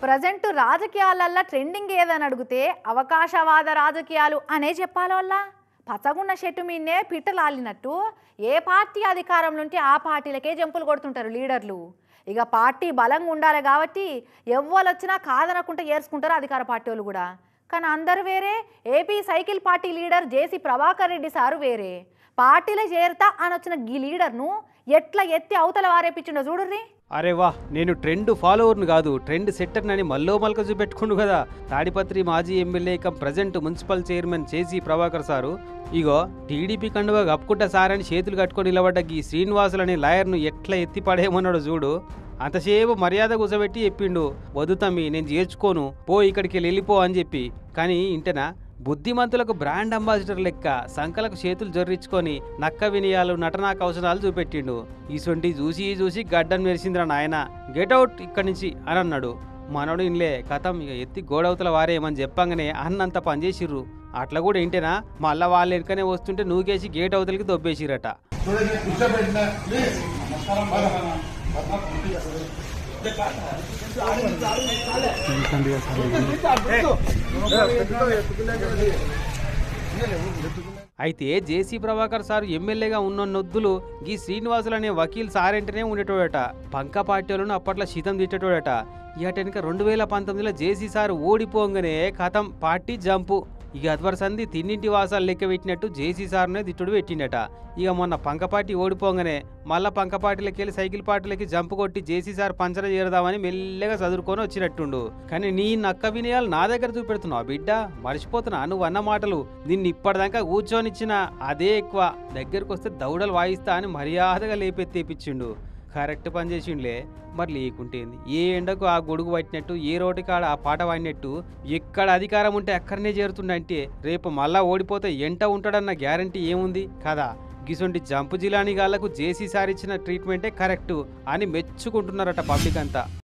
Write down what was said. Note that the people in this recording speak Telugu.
ప్రజెంట్ రాజకీయాలల్లో ట్రెండింగ్ ఏదని అడిగితే అవకాశవాద రాజకీయాలు అనే చెప్పాలోళ్ళ పచ్చగున్న చెట్టు మీదనే పిట్టలాలినట్టు ఏ పార్టీ అధికారంలో ఉంటే ఆ పార్టీలకే జంపులు కొడుతుంటారు లీడర్లు. ఇక పార్టీ బలంగా ఉండాలి కాబట్టి ఎవ్వరు వచ్చినా కాదనకుండా ఏర్చుకుంటారు అధికార పార్టీ వాళ్ళు కూడా. కానీ అందరు వేరే. AP cycle party leader JC Prabhakar Reddy sir వేరే. పార్టీలో చేరుతా అని వచ్చిన ఈ లీడర్ను ఎట్లా ఎత్తి అవతల వారేపించిండో చూడుర్రి. అరే వా, నేను ట్రెండ్ ఫాలోవర్ను కాదు ట్రెండ్ సెట్టర్నని మల్లో మల్క చూపెట్టుకుండు కదా తాడిపత్రి మాజీ MLA cum present municipal chairman JC Prabhakar sir. ఇగో టీడీపీ కండువా కప్పుకుంటా సారని చేతులు కట్టుకొని నిలబడ్డ ఈ శ్రీనివాసులనే లాయర్ను ఎట్లా ఎత్తి పడేయమన్నాడు చూడు. అంతసేపు మర్యాద కూసబెట్టి చెప్పిండు, వదుతమ్మి నేను చేర్చుకోను, పో ఇక్కడికి వెళ్ళిపో అని చెప్పి. కానీ ఇంటనా బుద్ధిమంతులకు బ్రాండ్ అంబాసిడర్ లెక్క సంకలకు చేతులు జొర్రించుకొని నక్క వినయాలు నటనా కౌశలాలు చూపెట్టిండు. ఈసొంటి చూసి చూసి గడ్డను మెరిసిందిరా నాయన, గెట్అవుట్ ఇక్కడి నుంచి అని అన్నాడు. మనోడు ఇన్లే కథం ఇక ఎత్తి గోడవతల వారేమని చెప్పంగానే అన్నంత పనిచేసిర్రు. అట్లా కూడా ఏంటేనా మళ్ళా వాళ్ళు వెనుకనే వస్తుంటే నూకేసి గేట్ అవతలకి దొబ్బేసిరట. అయితే జేసీ ప్రభాకర్ సారు ఎమ్మెల్యేగా ఉన్న నొద్దులు గీ శ్రీనివాసులు అనే వకీల్ సారెంటనే ఉండేటోడట. పంక పార్టీలను అప్పట్లో శీతం తిట్టేటోడట. ఇటెనక 2019లో జేసీ సారు ఓడిపోగానే కథం పార్టీ జంపు. ఇక అద్వరసంది తిన్నింటి వాసాలు లెక్క పెట్టినట్టు జేసీ సార్నే తిట్టుడు పెట్టిండట. ఇక మొన్న పంకపాటి ఓడిపోగానే మళ్ళా పంకపాటిలకి వెళ్ళి సైకిల్ పార్టీలకి జంపు కొట్టి జేసీ సార్ పంచర చేరదామని మెల్లగా చదువుకొని వచ్చినట్టుండు. కానీ నీ నక్క వినయాలు నా దగ్గర చూపెడుతున్నావు బిడ్డ, మర్చిపోతున్నా నువ్వు అన్న మాటలు. నిన్ను ఇప్పటిదాకా కూర్చొనిచ్చిన అదే ఎక్కువ, దగ్గరకు వస్తే దౌడలు వాయిస్తా అని మర్యాదగా లేపెత్తేపించిండు. కరెక్ట్ పని చేసిండులే. మరి లేకుంటేంది, ఏ ఎండకు ఆ గొడుగు పట్టినట్టు, ఏ రోటి కాడ ఆ పాట వాడినట్టు ఎక్కడ అధికారం ఉంటే అక్కడనే చేరుతుండంటే రేపు మళ్ళా ఓడిపోతే ఎంట ఉంటాడన్న గ్యారంటీ ఏముంది కదా. గిసొంటి జంపు జిలాని గాళ్లకు జేసీ సార్ ఇచ్చిన ట్రీట్మెంటే కరెక్టు అని మెచ్చుకుంటున్నారట పబ్లిక్ అంతా.